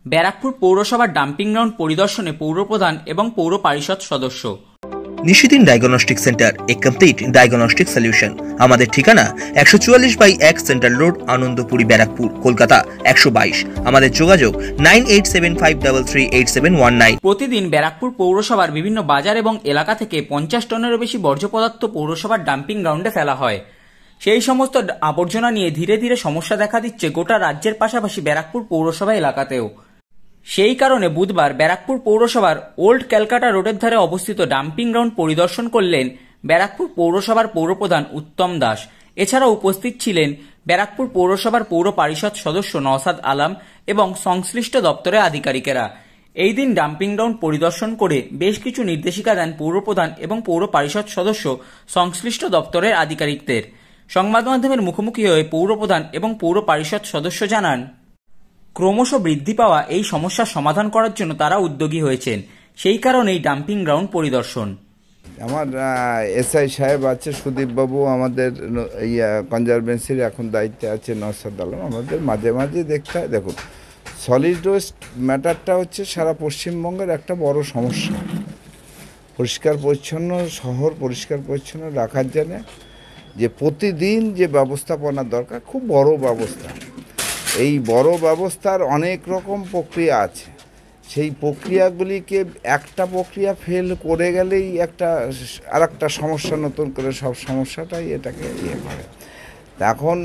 ব্যারাকপুর পৌরসভার dumping ground পরিদর্শনে পৌরপ্রধান এবং পৌর পরিষদ সদস্য। Nishidin diagnostic centre, a complete diagnostic solution. আমাদের ঠিকানা 144/1 সেন্ট্রাল রোড, আনন্দপুরি, ব্যারাকপুর, কলকাতা 122। আমাদের যোগাযোগ 9875338719। প্রতিদিন ব্যারাকপুর পৌরসভার বিভিন্ন বাজার এবং এলাকা থেকে 50 টনেরও বেশি বর্জ্য পদার্থ পৌরসভার ডাম্পিং গ্রাউন্ডে ফেলা হয়। সেই সমস্ত আবর্জনা নিয়ে ধীরে ধীরে সমস্যা দেখা দিচ্ছে গোটা রাজ্যের পাশাপাশি ব্যারাকপুর পৌরসভা এলাকাতেও। সেই কারণে বুধবার ব্যারাকপুর পৌরসভার ওল্ড ক্যালকাটা রোডের ধারে অবস্থিত ডাম্পিং গ্রাউন্ড পরিদর্শন করলেন ব্যারাকপুর পৌরসভার পৌরপ্রধান উত্তম দাস। এছাড়াও উপস্থিত ছিলেন ব্যারাকপুর পৌরসভার পৌর পরিষদ সদস্য নওসাদ আলম এবং সংশ্লিষ্ট দপ্তরের আধিকারিকেরা। এই দিন ডাম্পিং গ্রাউন্ড পরিদর্শন করে বেশ কিছু নির্দেশিকা দেন পৌরপ্রধান এবং পৌর পরিষদ সদস্য সংশ্লিষ্ট দপ্তরের আধিকারিকদের। সংবাদ মাধ্যমের মুখোমুখি হয়ে পৌরপ্রধান এবং পৌর পরিষদ সদস্য জানান, ক্রমশ বৃদ্ধি পাওয়া এই সমস্যার সমাধান করার জন্য তারা উদ্যোগী হয়েছেন। সেই কারণেই ডাম্পিং গ্রাউন্ড পরিদর্শন। আমার এসআই সাহেব আছে, সুদীপবাবু আমাদের কনজারভেন্সির এখন দায়িত্বে আছে নওসাদ আলম। আমাদের মাঝে মাঝে দেখতে হয়, দেখুন সলিড ওয়েস্ট ম্যাটারটা হচ্ছে সারা পশ্চিমবঙ্গের একটা বড় সমস্যা। পরিষ্কার পরিচ্ছন্ন শহর পরিষ্কার পরিচ্ছন্ন রাখার জন্য যে প্রতিদিন যে ব্যবস্থাপনার দরকার, খুব বড় ব্যবস্থা। এই বড় ব্যবস্থার অনেক রকম প্রক্রিয়া আছে। সেই প্রক্রিয়াগুলিকে একটা প্রক্রিয়া ফেল করে গেলেই আর একটা সমস্যা নতুন করে সব সমস্যাটাই এটাকে করে। এখন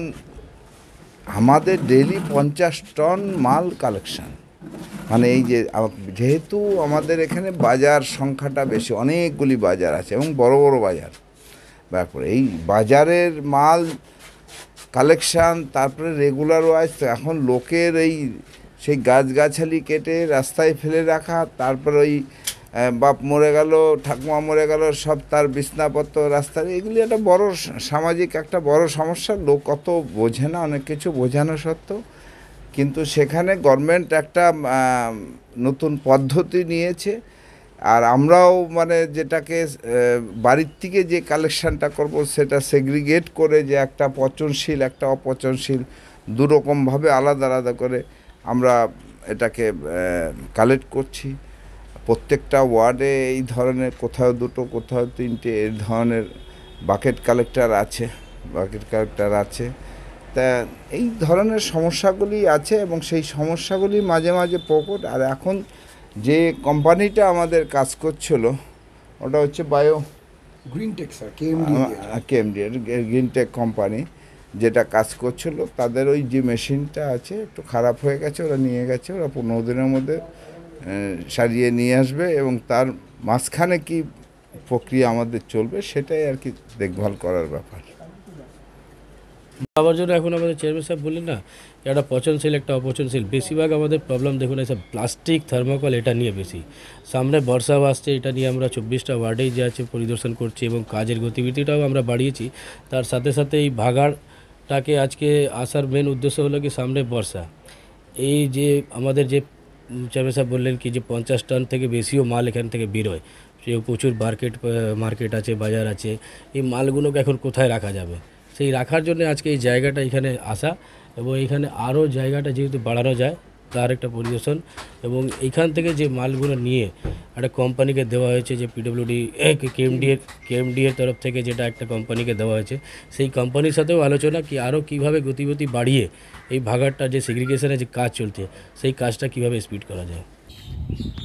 আমাদের ডেইলি 50 টন মাল কালেকশন, মানে এই যে যেহেতু আমাদের এখানে বাজার সংখ্যাটা বেশি, অনেকগুলি বাজার আছে এবং বড় বড় বাজার, তারপরে এই বাজারের মাল কালেকশান, তারপরে রেগুলার ওয়াইজ এখন লোকের সেই গাছগাছালি কেটে রাস্তায় ফেলে রাখা, তারপরে ওই বাপ মরে গেল, ঠাকুমা মরে গেল, সব তার বিছনাপত্র রাস্তায়, এগুলি একটা বড় সামাজিক একটা বড় সমস্যা। লোক কত বোঝে না, অনেক কিছু বোঝানো সত্ত্বেও, কিন্তু সেখানে গভর্নমেন্ট একটা নতুন পদ্ধতি নিয়েছে। আর আমরাও মানে যেটাকে বাড়ির থেকে যে কালেকশানটা করব সেটা সেগ্রিগেট করে, যে একটা পচনশীল একটা অপচনশীল দুরকমভাবে আলাদা আলাদা করে আমরা এটাকে কালেক্ট করছি। প্রত্যেকটা ওয়ার্ডে এই ধরনের কোথাও দুটো কোথাও তিনটে এই ধরনের বাকেট কালেক্টর আছে। তা এই ধরনের সমস্যাগুলি আছে এবং সেই সমস্যাগুলি মাঝে মাঝে প্রকট। আর এখন যে কোম্পানিটা আমাদের কাজ করছিল ওটা হচ্ছে Greentech, sir, KMD Greentech company যেটা কাজ করছিল, তাদের ওই যে মেশিনটা আছে একটু খারাপ হয়ে গেছে, ওরা নিয়ে গেছে। ওরা 15 দিনের মধ্যে সারিয়ে নিয়ে আসবে এবং তার মাঝখানে কি প্রক্রিয়া আমাদের চলবে সেটাই আর কি দেখভাল করার ব্যাপার। আবার জন্য এখন আমাদের চেয়ারম্যান সাহেব বললেন না, একটা পচনশীল একটা অপচনশীল। বেশিরভাগ আমাদের প্রবলেম দেখুন এইসব প্লাস্টিক, থার্মোকল, এটা নিয়ে বেশি। সামনে বর্ষাও আসছে, এটা নিয়ে আমরা 24টা ওয়ার্ডেই যে আছে পরিদর্শন করছি এবং কাজের গতিবিধিটাও আমরা বাড়িয়েছি। তার সাথে সাথে এই ভাগাড়টাকে আজকে আসার মেন উদ্দেশ্য হলো কি, সামনে বর্ষা, এই যে আমাদের যে চেয়ারম্যান সাহেব বললেন কি যে 50 টন থেকে বেশিও মাল এখান থেকে বেরোয়, সে প্রচুর মার্কেট আছে, বাজার আছে। এই মালগুলোকে এখন কোথায় রাখা যাবে, সেই রাখার জন্য আজকে এই জায়গাটা এখানে আসা এবং এখানে আরও জায়গাটা যেহেতু বাড়ানো যায় তার একটা পরিদর্শন। এবং এইখান থেকে যে মালগুলো নিয়ে একটা কোম্পানিকে দেওয়া হয়েছে, যে পিডব্লিউডি কেএমডি এর তরফ থেকে যেটা একটা কোম্পানিকে দেওয়া হয়েছে, সেই কোম্পানির সাথেও আলোচনা কি আরও কীভাবে গতিবিধি বাড়িয়ে এই ভাগাড়টা যে সেগ্রিগেশনের যে কাজ চলছে সেই কাজটা কীভাবে স্পিড করা যায়।